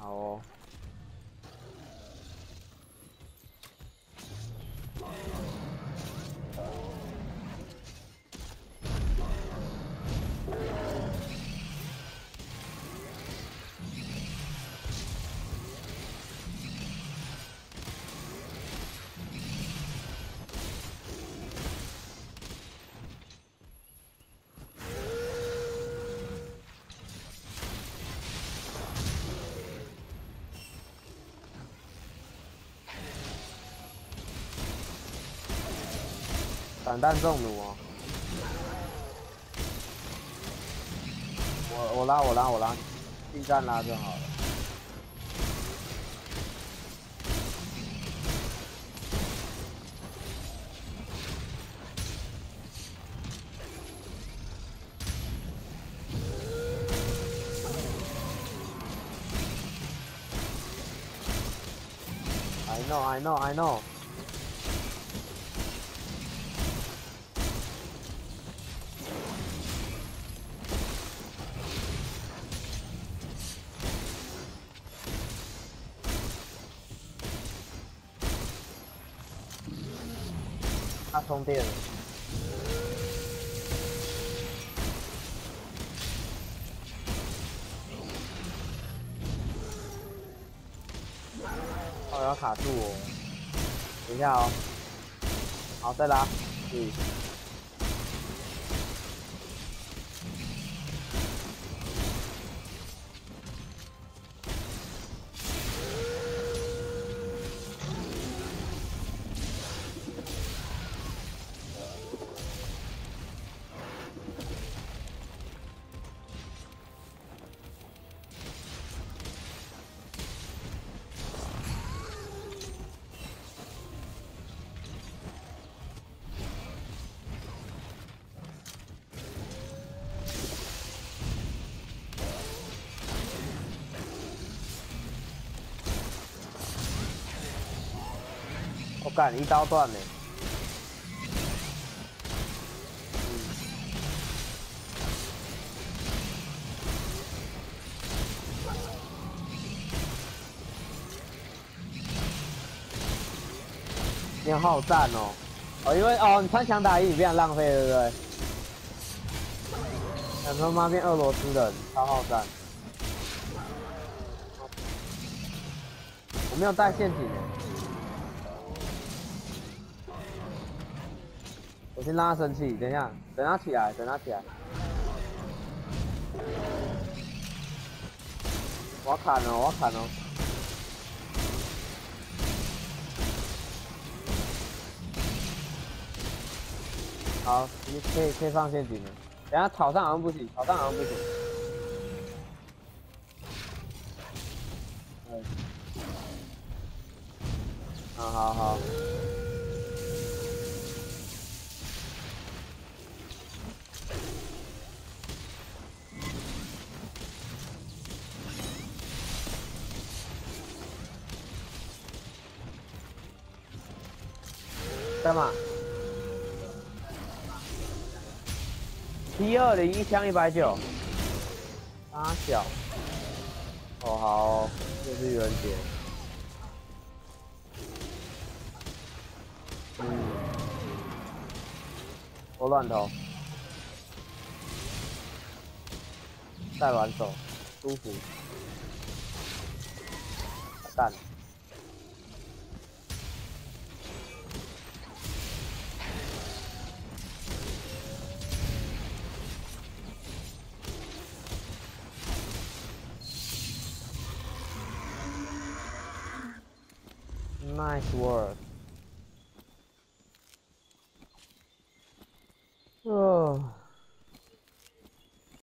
好哦。散弹中弩哦！我拉，近战拉就好了。I know。它充电了。哦，要卡住哦。等一下哦。好，再拉。我干，一刀断了。你好赞哦！哦，因为哦，你穿强打衣你变浪费，对不对？想他妈变俄罗斯人，超好战。我没有带陷阱耶。我先让他生气，等一下，等他起来，等他起来。我要砍哦，我要砍哦。好，你可以放陷阱了。等下草上好像不行，草上好像不行。对。好。干嘛？T20一枪190，大小。哦好哦，这是愚人节。我乱投。带软手，舒服。干。Nice work。